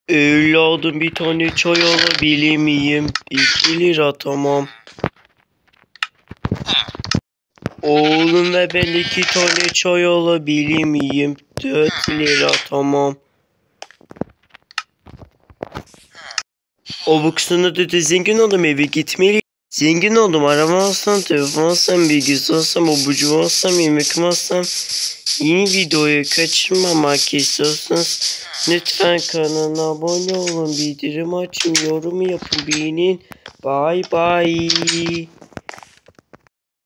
Evladım bir tane çay alabilir miyim? 2 lira tamam. Oğlum ve ben 2 tane çay alabilir miyim? 4 lira tamam. O buksuna da zengin oldum, eve gitmeliyim. Zengin oldum, araba alsam, telefon alsam, bilgisayar alsam, abucu alsam, yemek alsam. Yeni videoyu kaçırmamak istiyorsanız lütfen kanala abone olun, bildirim açın, yorum yapın, beğenin. Bye bye.